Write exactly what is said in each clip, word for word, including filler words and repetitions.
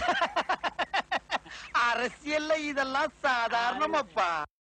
அரசியல்ல இதெல்லாம் சாதாரணமாப்பா.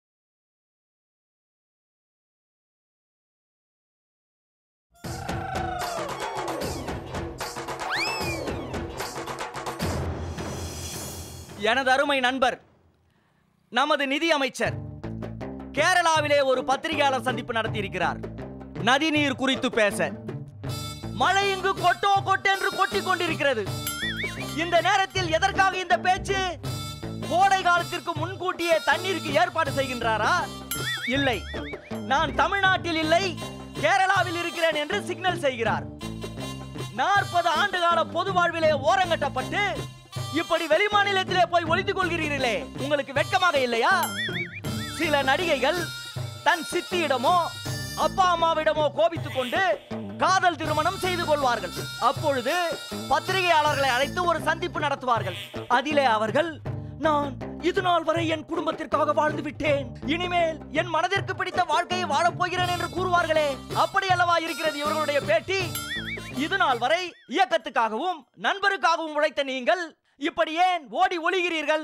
எனது அருமை நண்பர் நமது நிதி அமைச்சர் கேரளாவிலே ஒரு பத்திரிகையாளர் சந்திப்பு நடத்தி இருக்கிறார். நதிநீர் குறித்து பேச. மழை இங்கு கொட்டோ கொட்டென்று கொட்டி கொண்டிருக்கிறது. இந்த நேரத்தில் எதற்காக இந்த பேச்சு? கோடை காலத்திற்கு முன்கூட்டியே தண்ணீருக்கு ஏற்பாடு செய்கின்றாரா? இல்லை, நான் தமிழ்நாட்டில் இல்லை கேரளாவில் இருக்கிறேன் என்று சிக்னல் செய்கிறார். நாற்பது ஆண்டு கால பொது வாழ்விலே ஓரங்கட்டப்பட்டு இப்படி வெளிமாநிலத்திலே போய் ஒளிந்து கொள்கிறீர்களே, உங்களுக்கு வெட்கமாக இல்லையா? சில நடிகைகள் தன் சித்தியிடமோ அப்பா அம்மாவிடமோ கோபித்துக் கொண்டு காதல் திருமணம் செய்து கொள்வார்கள். அப்பொழுது பத்திரிகையாளர்களை அழைத்து ஒரு சந்திப்பு நடத்துவார்கள். அதிலே அவர்கள், நான் இது நாள் வரை என் குடும்பத்திற்காக வாழ்ந்து விட்டேன், இனிமேல் என் மனதிற்கு பிடித்த வாழ்க்கையை வாழப் போகிறேன் என்று கூறுவார்களே, அப்படி அல்லவா இருக்கிறது இவர்களுடைய பேட்டி? இது நாள் வரை இயக்கத்துக்காகவும் நண்பருக்காகவும் உழைத்த நீங்கள் இப்படி ஏன் ஓடி ஒளிகிறீர்கள்?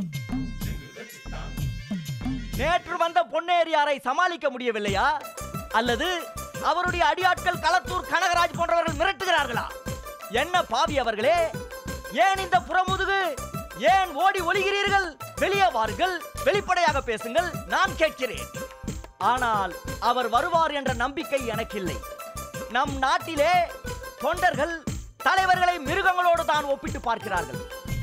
நேற்று வந்த பொன்னேரியாரை சமாளிக்க முடியவில்லையா? அல்லது அவருடைய அடியாட்கள் களத்தூர் கனகராஜ் போன்றவர்கள் மிரட்டுகிறார்களா? என்ன பாவி அவர்களே, ஏன் இந்த புறமுதுகு? ஏன் ஓடி ஒளிகிறீர்கள்? வெளியே வாருங்கள், வெளிப்படையாக பேசுங்கள், நான் கேட்கிறேன். ஆனால் அவர் வருவார் என்ற நம்பிக்கை எனக்கில்லை. நம் நாட்டிலே தொண்டர்கள் தலைவர்களை மிருகங்களோடு தான் ஒப்பிட்டு பார்க்கிறார்கள்.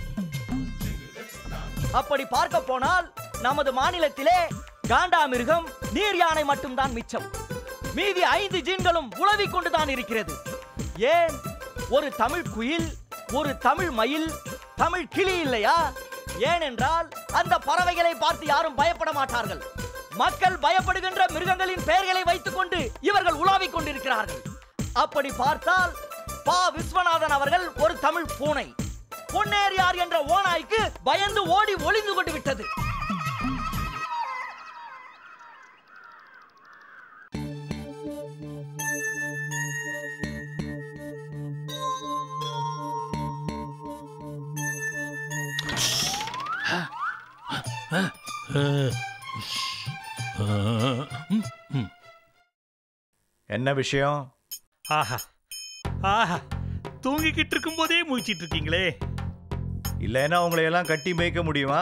அப்படி பார்க்க போனால் நமது மாநிலத்திலே காண்டா மிருகம் நீர் யானை மட்டும்தான் மிச்சம். மீதி ஐந்து ஜீன்களும் உலவிக் கொண்டுதான் இருக்கிறது. ஏன் ஒரு தமிழ் குயில், ஒரு தமிழ் மயில், தமிழ் கிளி இல்லையா? ஏனென்றால் அந்த பறவைகளை பார்த்து யாரும் பயப்பட மாட்டார்கள். மக்கள் பயப்படுகின்ற மிருகங்களின் பெயர்களை வைத்துக் கொண்டு இவர்கள் உலாவிக் கொண்டிருக்கிறார்கள். அப்படி பார்த்தால் பா விஸ்வநாதன் அவர்கள் ஒரு தமிழ் பூனை. பொன்னேரியார் என்ற ஓநாய்க்கு பயந்து ஓடி ஒளிந்து கொண்டு விட்டது. என்ன விஷயம்? ஆஹா ஆஹா, தூங்கிக்கிட்டு இருக்கும் போதே முழிச்சிட்டு இருக்கீங்களே. இல்லைன்னா உங்களை எல்லாம் கட்டி மேய்க்க முடியுமா?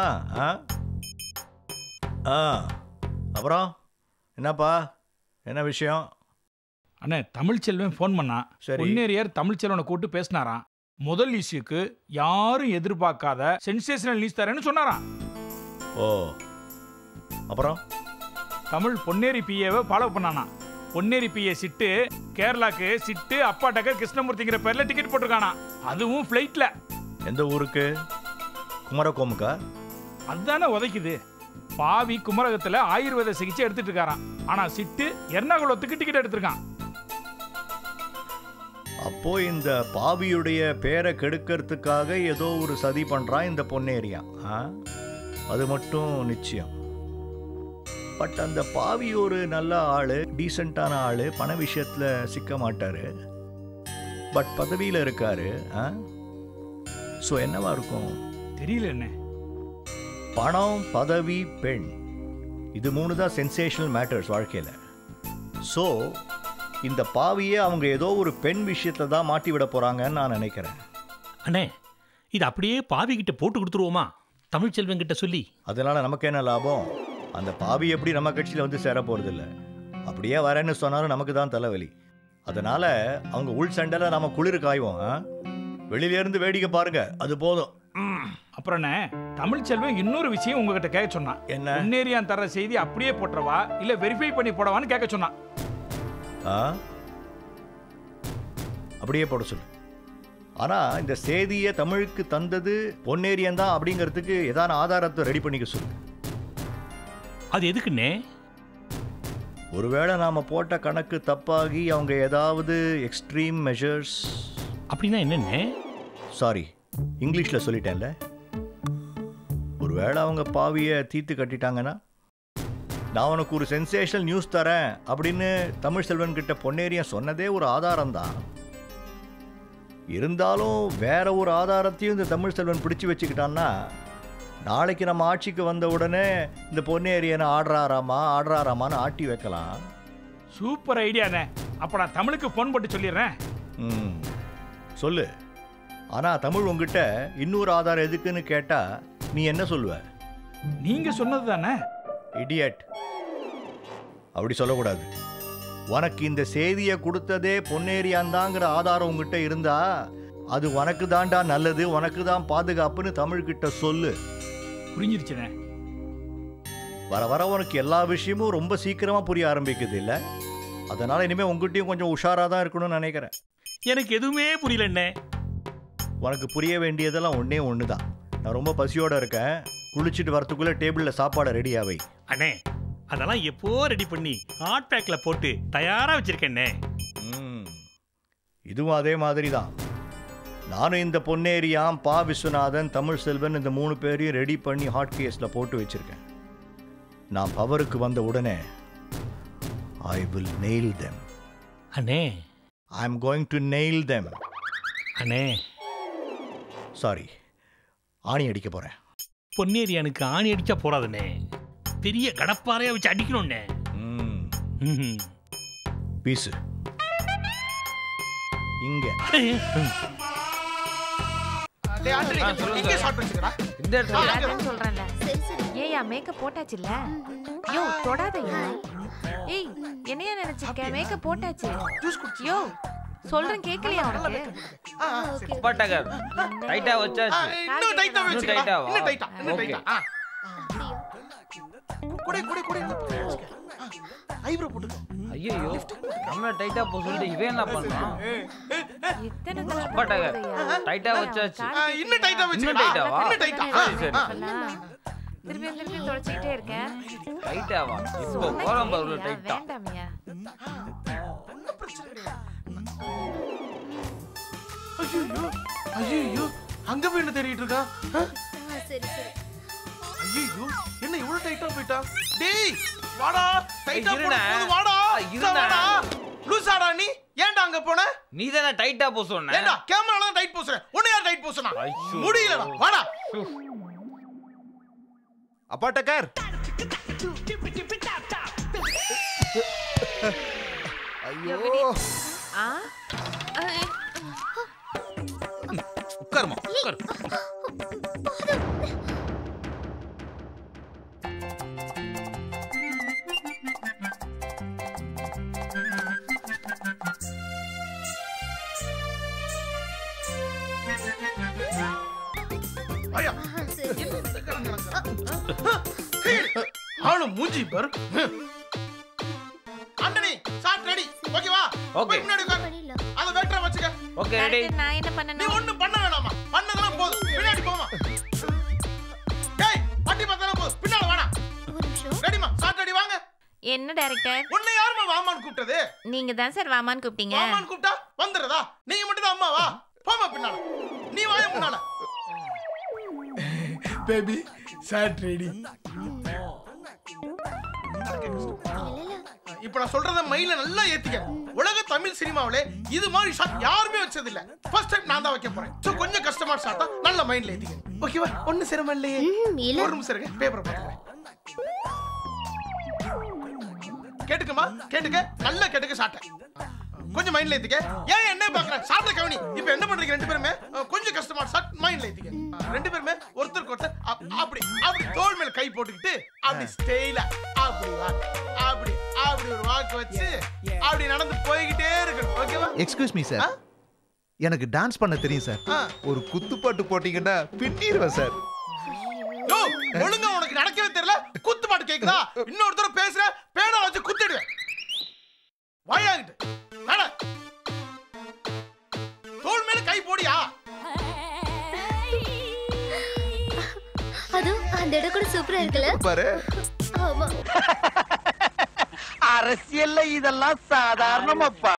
ஆ அப்புறம் என்னப்பா, என்ன விஷயம்? அண்ணே, தமிழ்ச்செல்வன் ஃபோன் பண்ணா. பொன்னேரியார் தமிழ்ச்செல்வனை கூப்பிட்டு பேசினாராம். முதல் இஷ்யூக்கு யாரும் எதிர்பார்க்காத சென்சேஷனல் நியூஸ் தரேன்னு சொன்னாராம். ஓ, அப்புறம் தமிழ் பொன்னேரி பிஏவை ஃபாலோ பண்ணானா. பொன்னேரி பிஏ சிட்டு கேரளாக்கு சிட்டு அப்பா டக்கர் கிருஷ்ணமூர்த்திங்கிற பேர்ல டிக்கெட் போட்டிருக்கானா, அதுவும் ஃப்ளைட்ல. எந்த ஊருக்கு? குமரகோமுக்கா? அதுதானே உதைக்குது. பாவி குமரகத்துல ஆயுர்வேத சிகிச்சை எடுத்துட்டு இருக்காராம். ஆனா சிட்டு எர்ணாகுளத்துக்கு டிக்கெட் எடுத்திருக்கான். அப்போ இந்த பாவியுடைய பேரை கெடுக்கிறதுக்காக ஏதோ ஒரு சதி பண்றான் இந்த பொன்னேரியா. அது மட்டும் நிச்சயம். பட் அந்த பாவி ஒரு நல்ல ஆளு, டீசென்டான ஆளு, பண விஷயத்துல சிக்க மாட்டாரு. பட் பதவியில இருக்காரு. ஸோ என்னவா இருக்கும் தெரியல. என்ன பணம், பதவி, பெண், இது மூணு தான் சென்சேஷனல் மேட்டர்ஸ் வாழ்க்கையில. ஸோ இந்த பாவியே அவங்க ஏதோ ஒரு பெண் விஷயத்துல தான் மாட்டி விட போறாங்கன்னு நான் நினைக்கிறேன். அண்ணே, இது அப்படியே பாவி கிட்ட போட்டு கொடுத்துருவோமா தமிழ்ச்செல்வன் கிட்ட சொல்லி? அதனால நமக்கு என்ன லாபம்? அந்த பாவி எப்படி நம்ம கட்சியில் வந்து சேர போறது இல்லை. அப்படியே வரேன்னு சொன்னாலும் நமக்கு தான் தலைவலி. அதனால அவங்க உள் சண்டையில நம்ம குளிர் காய்வோம். வெளியில இருந்து வேடிக்கை பாருங்க, அது போதும். அப்புறம் தமிழ்ச்செல்வன் இன்னொரு விஷயம் உங்ககிட்ட கேட்க சொன்னான். என்ன? பொன்னேரியான் தர செய்தி அப்படியே போட்டுறவா இல்ல வெரிஃபை பண்ணி போடவான்னு கேட்க சொன்னான். அப்படியே போட சொல்லு. ஆனா இந்த செய்தியை தமிழுக்கு தந்தது பொன்னேரியன் தான் அப்படிங்கிறதுக்கு ஏதான ஆதாரத்தை ரெடி பண்ணிக்க சொல்லு. அது எதுக்குன்னே? ஒருவேளை நாம போட்ட கணக்கு தப்பாகி அவங்க ஏதாவது எக்ஸ்ட்ரீம் மெஷர்ஸ். அப்படின்னா என்னன்னே? சாரி, இங்கிலீஷ்ல சொல்லிட்டேன்ல. ஒருவேளை அவங்க பாவியை தீர்த்து கட்டிட்டாங்கன்னா, நான் உனக்கு ஒரு சென்சேஷனல் நியூஸ் தரேன் அப்படின்னு தமிழ்ச்செல்வன் கிட்ட பொன்னேரியா சொன்னதே ஒரு ஆதாரம் தான். இருந்தாலும் வேற ஒரு ஆதாரத்தையும் இந்த தமிழ் செல்வன் பிடிச்சு வச்சுக்கிட்டான்னா நாளைக்கு நம்ம ஆட்சிக்கு வந்த உடனே இந்த பொன்னேரியனை ஆடுறாராமா ஆடுறாராமான்னு ஆட்டி வைக்கலாம். சூப்பர் ஐடியாண்ணே. அப்ப நான் தமிழுக்கு போன் போட்டு சொல்லிடுறேன். ம் சொல்லு. ஆனால் தமிழ் உங்ககிட்ட இன்னொரு ஆதாரம் எதுக்குன்னு கேட்டா நீ என்ன சொல்லுவ? நீங்க சொன்னது தானே. இடியட், அப்படி சொல்லக்கூடாது. உனக்கு இந்த செய்தியை கொடுத்ததே பொன்னேரியாந்தாங்கிற ஆதாரம் உங்ககிட்ட இருந்தா அது உனக்கு தாண்டா நல்லது, உனக்கு தான் பாதுகாப்புன்னு தமிழ்கிட்ட சொல்லு. புரிஞ்சிருச்சுண்ணே. வர வர உனக்கு எல்லா விஷயமும் ரொம்ப சீக்கிரமா புரிய ஆரம்பிக்குது இல்லை? அதனால இனிமேல் உங்ககிட்டயும் கொஞ்சம் உஷாராக தான் இருக்கணும்னு நினைக்கிறேன். எனக்கு எதுவுமே புரியலண்ணே. உனக்கு புரிய வேண்டியதெல்லாம் ஒன்றே ஒன்று தான். நான் ரொம்ப பசியோடு இருக்கேன். குளிச்சுட்டு வரத்துக்குள்ளே டேபிளில் சாப்பாடை ரெடியாவை. அண்ணே அதெல்லாம் எப்போ ரெடி பண்ணி ஹாட் பேக்ல போட்டு தயாரா வச்சிருக்கேன்னே. ம் இதுவும் அதே மாதிரி தான். நானும் இந்த பொன்னேரியாம், பா விஸ்வநாதன், தமிழ் செல்வன் இந்த மூணு பேரையும் ரெடி பண்ணி ஹாட் கேஸில் போட்டு வச்சிருக்கேன். நான் பவருக்கு வந்த உடனே ஐ வில் நெயில் தெம். அண்ணே I am going to nail them. அண்ணே சாரி, ஆணி அடிக்க போகிறேன். பொன்னேரியானுக்கு ஆணி அடிச்சா போறாதுண்ணே, பெரிய கடப்பாறையா வச்சு அடிக்கணும்ண்ணே. ம் பீஸு இங்க ஏயா மேக்கப் போட்டாச்சுல்ல? யோ தொடாதயா. ஏய் என்னையா நினைச்சிருக்க? மேக்கப் போட்டாச்சு. யோ சொல்றேன் கேக்கலையா உனக்கு? பட்டகர் டைட்டா வச்சாச்சு. இன்னும் டைட்டா வெச்சுக்க. டைட்டா வா. இன்னும் டைட்டா, இன்னும் டைட்டா. ஆ குடை குடை குடை ஐப்ரோ போட்டுக்க. ஐயோ நம்ம டைட்டா போ சொல்லிட்டு இவன் என்ன பண்றான்? எத்தனை தடவை பட்டகர் டைட்டா வச்சாச்சு. இன்னும் டைட்டா வெச்சுக்க. இன்னும் டைட்டா வா. இன்னும் டைட்டா. சரி சரி. திருப்பி திருப்பி தொடச்சிட்டே இருக்கேன். டைட்டா வா. இப்போ போறோம் பாரு டைட்டா. வேண்டாமியா. ஐயோ ஐயோ அங்க போய் என்ன தேடிட்டு இருக்கா? சரி சரி. ஐயோ என்ன இவ்வளவு டைட்டா போயிட்டா? டேய் வாடா, டைட்டா இருடா. போடு வாடா. இருடா. வாடா. லூசாடா நீ? ஏன்டா அங்க போன? நீ தான டைட்டா போ சொன்ன. ஏன்டா கேமரால தான் டைட் போஸ்ற? உன்னை யார் டைட் போஸ்னா? முடியலடா. வாடா. அப்பா டக்கர். ஐயோ ஆ உட்காருமா உட்காரு. ஐயா ஆளு மூஞ்சி பாரு. Antony shot ready. ஓகேவா? ஓகே. முன்னாடி உட்கார். அத வெட்டற வச்சுக்க. Okay ready. நான் என்ன நீ பண்ணனும்? ஒண்ணும் பண்ண வேணாமா. பண்ணதெல்லாம் போதும். பின்னாடி போமா. டேய் பட்டி பத்தற போதும். பின்னால வாடா. ஒரு நிமிஷம். ரெடிமா? சாட் ரெடி வாங்க. என்ன டைரக்டர்? உன்னை யாருமா வாமான்னு கூப்பிட்டது? நீங்க தான் சார் வாமான்னு கூப்பிட்டீங்க. வாமான்னு கூப்பிட்டா வந்துறதா? நீங்க மட்டும் தான் அம்மாவா? போமா பின்னால. நீ வாய முன்னால. Baby shot ready. இப்ப நான் சொல்றத மைல நல்லா ஏத்திக்க. உலக தமிழ் சினிமாவிலே இது மாதிரி ஷாட் யாருமே வச்சது இல்ல. ஃபர்ஸ்ட் டைம் நான் தான் வைக்க போறேன். சோ கொஞ்சம் கஷ்டமா ஷாட்டா நல்ல மைண்ட்ல ஏத்திக்க. ஓகேவா? ஒண்ணு சிரமம் இல்லையே. ஒரு நிமிஷம் இருங்க, பேப்பர் பாத்துக்கிறேன். கேட்டுக்கமா? கேட்டுக்க. நல்லா கேட்டுக்க ஷாட்ட. கொஞ்சம் மைண்ட்ல ஏத்திக்க. ஏன் என்ன பாக்குற? ஷாட்ட கவனி. இப்போ என்ன பண்றீங்க ரெண்டு பேருமே? கொஞ்சம் கஷ்டமா ஷாட் மைண்ட்ல ஏத்திக்க. ரெண்டு பேருமே ஒருத்தருக்கு ஒருத்தர் அப்படி அப்படி தோள் மேல கை போட்டுக்கிட்டு அப்படி ஸ்டைலா அப்படி வாக்கு அப்படி அப்படி ஒரு வாக்கு வச்சு அப்படி நடந்து போய்கிட்டே இருக்கணும். ஓகேவா? Excuse me sir. எனக்கு டான்ஸ் பண்ண தெரியும் சார். ஒரு குத்துப்பாட்டு போட்டீங்கன்னா பின்னிடுவேன் சார். யோ ஒழுங்கா உனக்கு நடக்கவே தெரியல. குத்துப்பாட்டு கேக்குதா? இன்னொருத்தர பேசுற பேனா வச்சு குத்திடுவேன். வாயாங்கிட்டு நட. தோள் மேல கை போடியா. அது அந்த இடம் கூட சூப்பரா இருக்குல்ல பாரு. ஆமா. அரசியல்ல இதெல்லாம் சாதாரணமாப்பா.